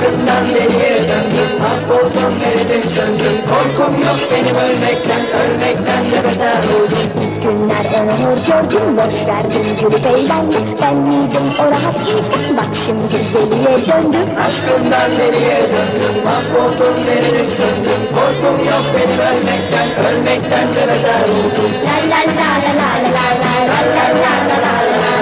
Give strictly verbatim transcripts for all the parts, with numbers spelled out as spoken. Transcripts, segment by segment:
Aşkından deliye döndüm, mahvoldum, eridim, söndüm. Korkum yok benim ölmekten, ölmekten de beter oldum. İlk günler onu hor gördüm, boş verdim, gülüp eğlendim. Ben miydim o rahat insan, bak şimdi deliye döndüm. Aşkından deliye döndüm, mahvoldum, eridim, söndüm. Korkum yok benim ölmekten, ölmekten de beter oldum. La la la la la la la la la la la la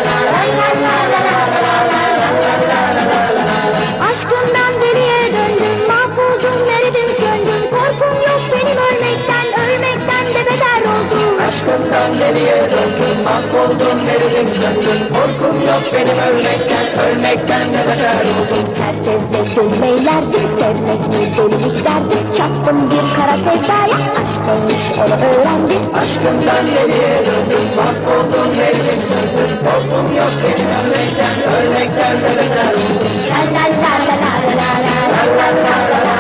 la. Aşkından deliye döndüm, mahvoldum, eridim, söndüm. Korkum yok benim ölmekten, ölmekten de beter oldum. Aşkından deliye döndüm, mahvoldum, eridim, söndüm. Korkum yok benim ölmekten, ölmekten de beter oldum. Herkes de gülmeylerdi, sevmek mi delilik derdi. Çattım bir kara sevdaya, aşk neymiş onu öğrendim. Aşkından deliye döndüm, mahvoldum, eridim, söndüm. Korkum yok benim ölmekten, ölmekten de beter oldum. La la la la la la la la la la la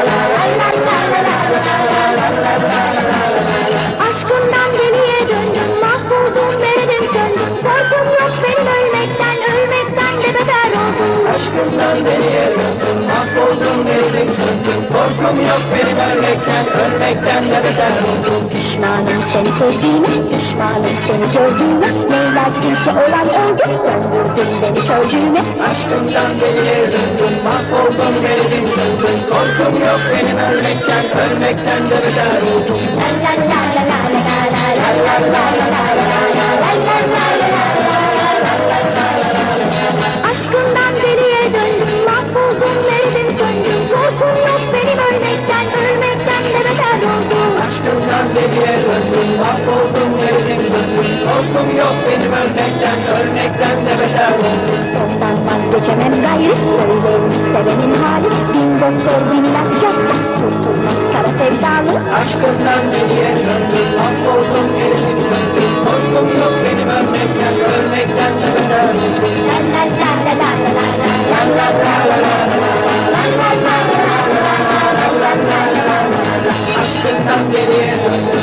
la. Aşkından deliye döndüm, mahvoldum, eridim, söndüm. Korkum yok benim ölmekten, ölmekten de beter oldum. Aşkından deliye döndüm, mahvoldum, eridim, söndüm. Korkum yok benim ölmekten, ölmekten de beter oldum. Pişmanım seni sevdiğime, pişmanım seni gördüğüme. Neylersin ki olan oldu, döndürdün beni kördüğüme. Aşkından deliye döndüm, mahvoldum, eridim, söndüm. Korkum yok benim ölmekten, ölmekten de beter oldum. La la la la la la la la la la la la la la la. Aşkından deliye döndüm, mahvoldum, eridim, söndüm. Korkum yok benim ölmekten, ölmekten de beter oldum. Aşkından deliye döndüm, mahvoldum, eridim, söndüm. Korkum yok benim ölmekten, ölmekten de beter oldum. Ondan vazgeçemem gayrı, böyleymiş sevenin hali. Bin doktor bin ilaç yazsa, kurtulmaz kara sevdalı. Aşkından deliye döndüm, mahvoldum, eridim, söndüm. Korkum yok benim ölmekten, ölmekten de beter oldum. La la la la la la la la la la la la la la la la. Aşkından deliye döndüm,